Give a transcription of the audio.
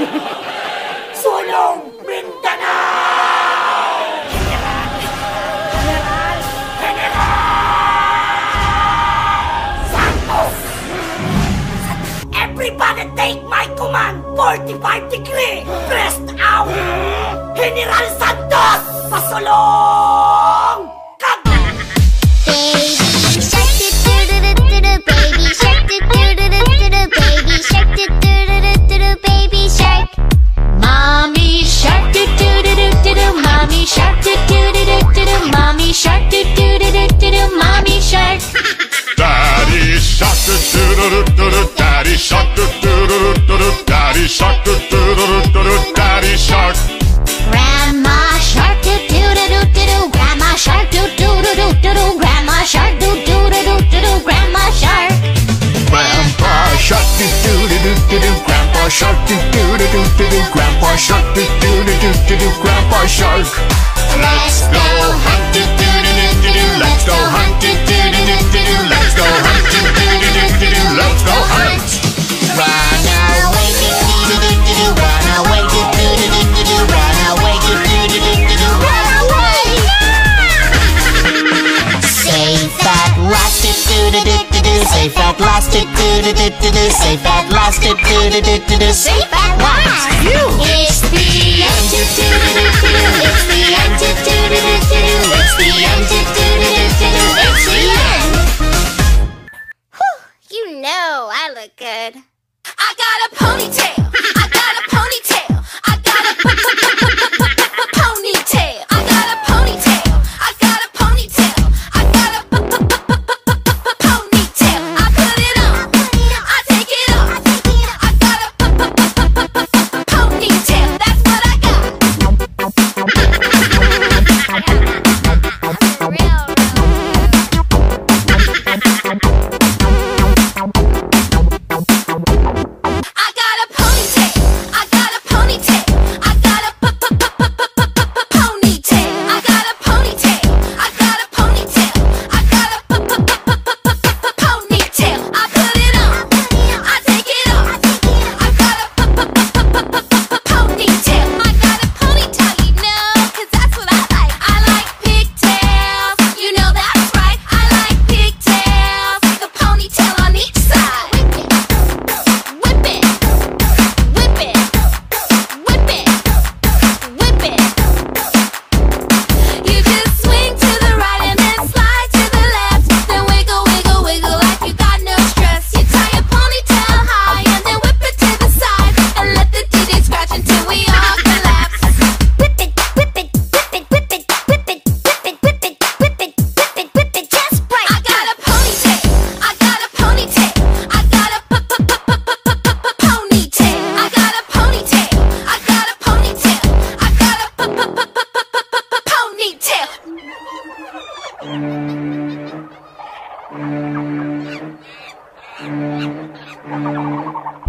Sulong Mindanao! Santos! Everybody take my command! 45 degree! Pressed out! General Santos! Pasulong! Mommy shark do do do do do do. Mommy shark do do do do do do. Mommy shark do do do do do do. Mommy shark. Daddy shark do do do do do. Daddy shark do do do do do. Daddy shark do do do do do. Daddy shark. Grandma shark do do do do do do. Grandma shark do do do do do do. Grandma shark do do do do do do. Grandma shark. Grandpa shark do do do do do do. Grandpa shark do do do do do do. Grandpa shark do do do do do do. Grandpa shark. Let's go hunt do do do do do do. Let's go hunt do do do do do do. Let's go hunt do do do do do do. Let's go hunt. Run away do do do do do do. Run away do do do do do do. Run away do do do do do do. Run away. Safe at last do do do do do do. Safe at last do do do do do do. Safe at last do do do do do do. Safe at last. It's the end do do do do do. It's the end do do do do do. It's the end do do do do do. It's the end. Whew, you know I look good. I got a ponytail. I got a ponytail. I got a ponytail. I got a ponytail. I got a ponytail. I got a ponytail. I put it on. I take it off. I got a ponytail. That's what I got. I got a ponytail. I got a ponytail. I got a ponytail. I got a ponytail. I got a ponytail. I got a ponytail. I put it on. I take it off. I got a ponytail. I got a ponytail, you know, 'cause that's what I like. I like pigtails. You know that's right. I like pigtails. Like a ponytail on each side. Whip it. Whip it. Whip it. Whip it. You just swing to the right and then slide to the left. Then wiggle, wiggle, wiggle like you got no stress. You tie your ponytail high and then whip it to the side and let the DJ scratch until we all collapse. Whip it, whip it, whip it, whip it, whip it, whip it, whip it, whip it, whip it, whip it just right. I got a ponytail. I got a ponytail. I got a ponytail. I got a ponytail. I got a ponytail. I got a ponytail.